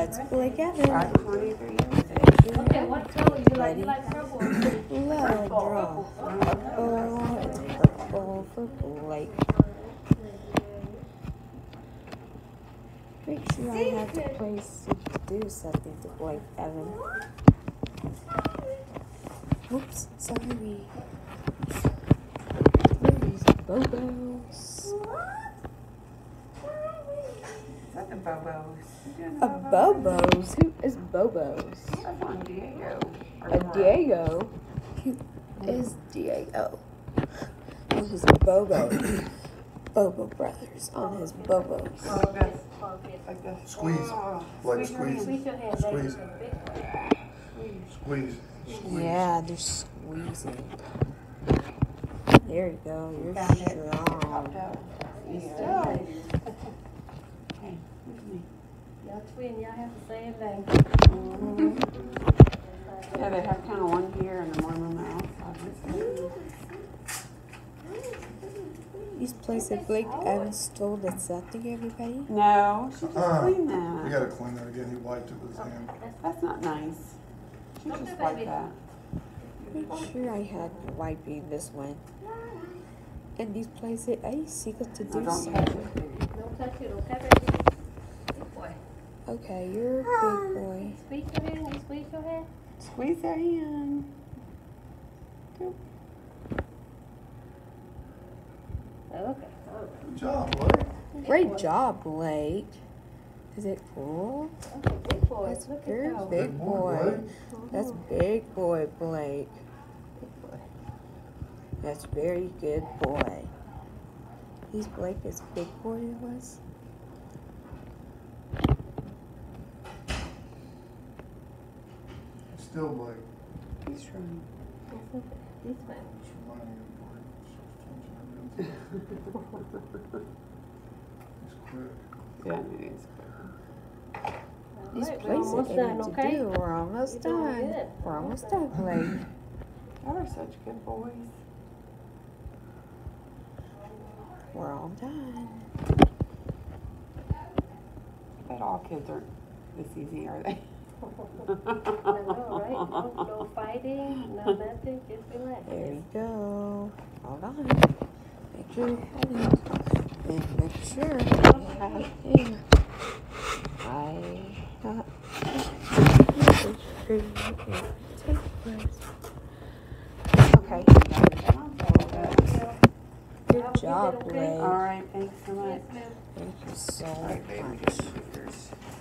That's Blake Evans. Okay, what color you like? You like purple or green? Low draw. Purple. It's purple for Blake. Make sure I have to place to do something to Blake Evans. Oops, sorry. These Bobos. Is that the Bobos? A Bobos? Who is Bobos? That's on Diego. A Diego? Who is Diego? On his Bobo. Bobo Brothers on his Bobos. Oh, that's like this. Squeeze. Like squeeze. Squeeze your hand. Squeeze. Squeeze. Squeeze. Yeah, they're squeezing. There you go. You're Found it. strong. Yeah. Hey, look at me. Y'all twin, y'all have the same thing. Yeah, they have kind of one here and then one on the outside. These places that Blake Evans stole that's something, everybody? No, she just cleaned We that. gotta clean that again. He wiped it with his hand. That's not nice. She just wiped that. Make sure I had wiping this one. And these places, I see got to No, do don't something. touch it. Don't touch it, okay, baby? Good boy. Okay, you're a big boy. Squeeze your hand. You squeeze your hand. Squeeze their hand. Doop. Okay. Good job, Blake. Great job, Blake. Is it cool? Okay, big boy. That's Look at very those. big boy. That's big boy, Blake. That's very good boy. He's Blake as big boy it was. Still Blake. He's trying. This one. He's quick. Yeah, it is. These Alright, we're places almost they done, need to okay? do. We're almost You're doing done. good. We're almost done, Blake. Y'all are such good boys. We're all done. I bet all kids aren't this easy, are they? I know, right? No fighting, no nothing. Just relax. There you go. Hold on. Make sure you have it. And make sure you have it. Okay. Good job, Blake. All right, thanks so much. Thank you so All right, baby, much. just shooters.